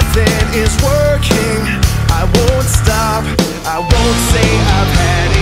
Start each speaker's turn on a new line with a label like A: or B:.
A: nothing is working. I won't stop, I won't say I've had